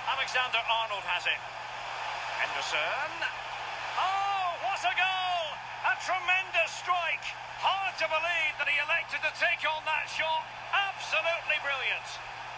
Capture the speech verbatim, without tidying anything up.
Alexander-Arnold has it. Henderson. Oh, what a goal! A tremendous strike. Hard to believe that he elected to take on that shot. Absolutely brilliant.